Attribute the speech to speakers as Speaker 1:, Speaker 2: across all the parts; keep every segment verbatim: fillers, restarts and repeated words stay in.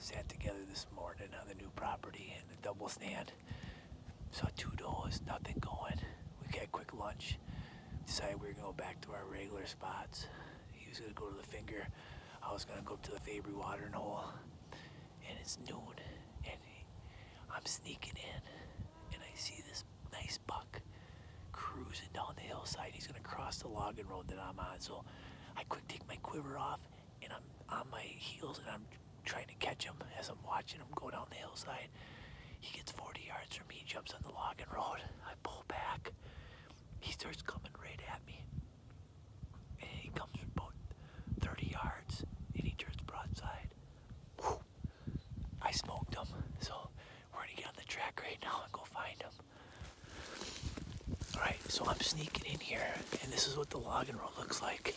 Speaker 1: sat together this morning on the new property in the double stand. Saw two does, nothing going. We had quick lunch. Decided we were gonna go back to our regular spots. He was gonna go to the finger. I was gonna go up to the Fabry watering hole. And it's noon, and he, I'm sneaking in, and I see this nice buck cruising down the hillside. He's gonna cross the logging road that I'm on, so I quick take my quiver off, and I'm on my heels, and I'm trying to catch him as I'm watching him go down the hillside. He gets forty yards from me, jumps on the logging road. I pull back. He starts coming right at me, and he comes from about thirty yards, and he turns broadside. Whew. I smoked him, so we're gonna get on the track right now and go find him. Alright, so I'm sneaking in here, and this is what the logging road looks like.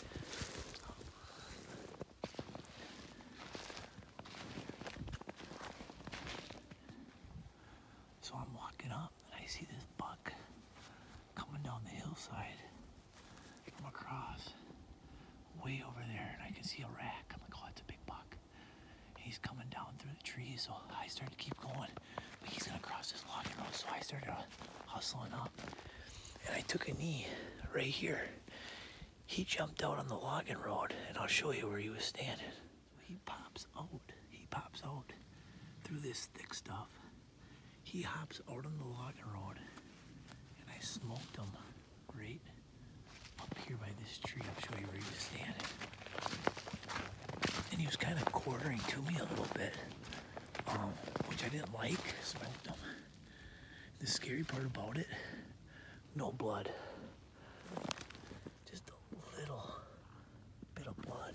Speaker 1: So I'm walking up, and I see this buck coming down the hillside from across, way over there, and I can see a rack. I'm like, oh, it's a big buck. And he's coming down through the trees, so I started to keep going. But he's gonna cross this logging road, so I started uh, hustling up. And I took a knee right here. He jumped out on the logging road, and I'll show you where he was standing. So he pops out, he pops out through this thick stuff. He hops out on the logging road, and I smoked him right up here by this tree. I'll show you where he was standing. And he was kind of quartering to me a little bit, um, which I didn't like. Smoked him. The scary part about it, no blood. Just a little bit of blood.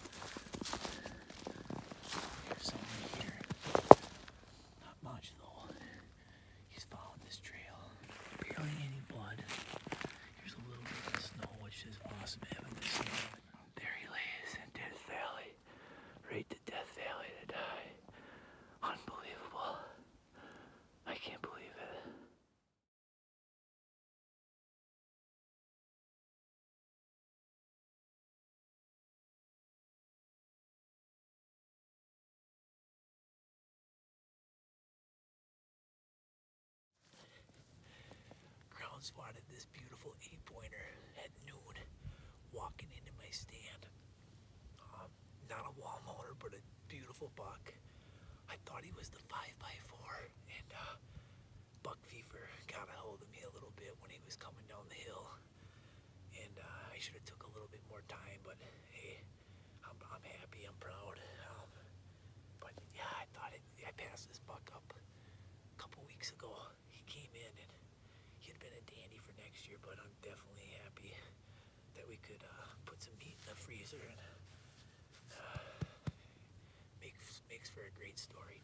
Speaker 1: Here's some right here. Not much though. He's following this trail. Barely any blood. Here's a little bit of snow, which is awesome having this snow. There he lays in Death Valley. Right to Death Valley to die. Unbelievable. I can't believe it. Ground spotted this beautiful eight pointer at noon, walking into my stand. Um, not a wall motor, but a beautiful buck. I thought he was the five by four, and uh, buck fever got a hold of me a little bit when he was coming down the hill. And uh, I should have took a little bit more time, but hey, I'm, I'm happy, I'm proud. Um, but yeah, I thought it, I passed this buck up a couple weeks ago. He came in, and he had been a dandy for next year, but I'm definitely happy that we could uh, put some meat in the freezer, and uh, makes, makes for a great story.